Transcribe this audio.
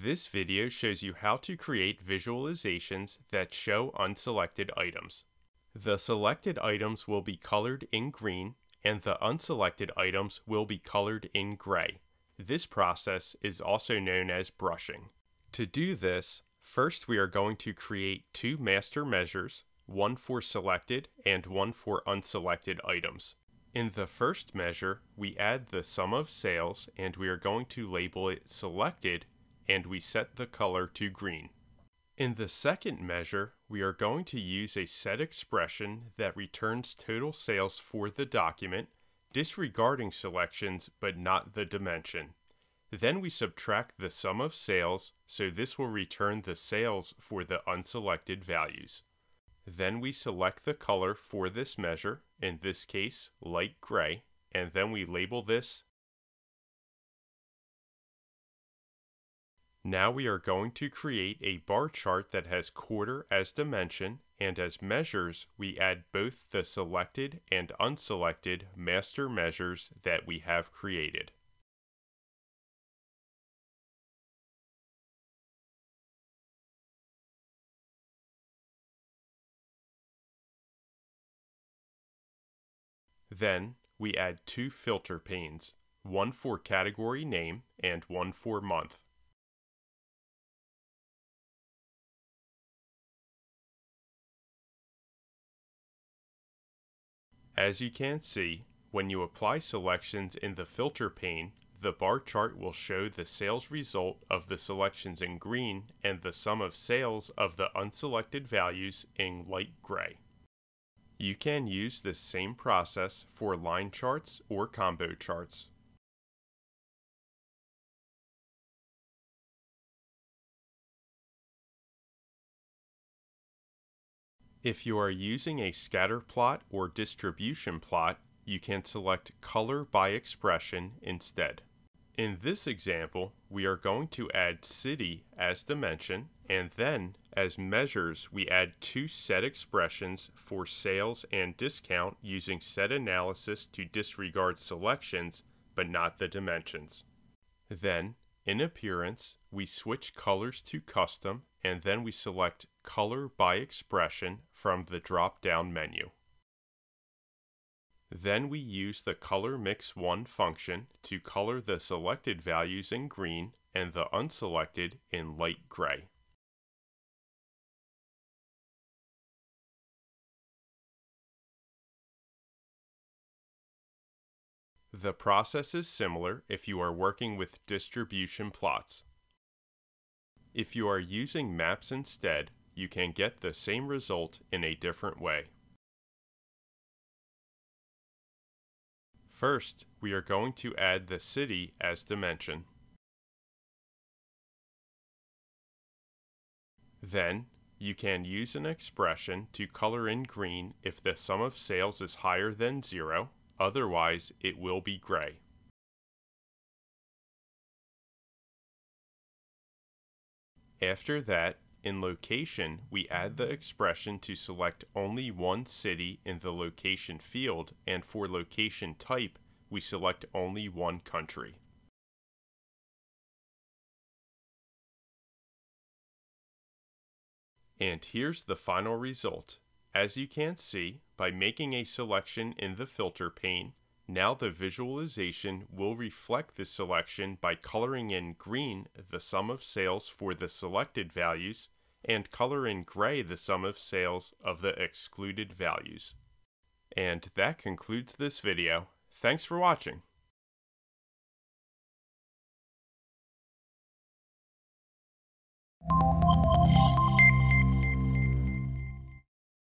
This video shows you how to create visualizations that show unselected items. The selected items will be colored in green, and the unselected items will be colored in gray. This process is also known as brushing. To do this, first we are going to create two master measures, one for selected and one for unselected items. In the first measure, we add the sum of sales and we are going to label it selected, and we set the color to green. In the second measure, we are going to use a set expression that returns total sales for the document, disregarding selections but not the dimension. Then we subtract the sum of sales, so this will return the sales for the unselected values. Then we select the color for this measure, in this case light gray, and then we label this. Now we are going to create a bar chart that has quarter as dimension, and as measures we add both the selected and unselected master measures that we have created. Then we add two filter panes, one for category name and one for month. As you can see, when you apply selections in the filter pane, the bar chart will show the sales result of the selections in green and the sum of sales of the unselected values in light gray. You can use this same process for line charts or combo charts. If you are using a scatter plot or distribution plot, you can select color by expression instead. In this example, we are going to add city as dimension, and then as measures we add two set expressions for sales and discount using set analysis to disregard selections but not the dimensions. Then, in appearance, we switch colors to custom, and then we select color by expression from the drop-down menu. Then we use the color mix 1 function to color the selected values in green and the unselected in light gray. The process is similar if you are working with distribution plots. If you are using maps instead, you can get the same result in a different way. First, we are going to add the city as dimension. Then, you can use an expression to color in green if the sum of sales is higher than 0, otherwise it will be gray. After that, in location, we add the expression to select only one city in the location field, and for location type, we select only one country. And here's the final result. As you can see, by making a selection in the filter pane, now the visualization will reflect the selection by coloring in green the sum of sales for the selected values and color in gray the sum of sales of the excluded values. And that concludes this video. Thanks for watching.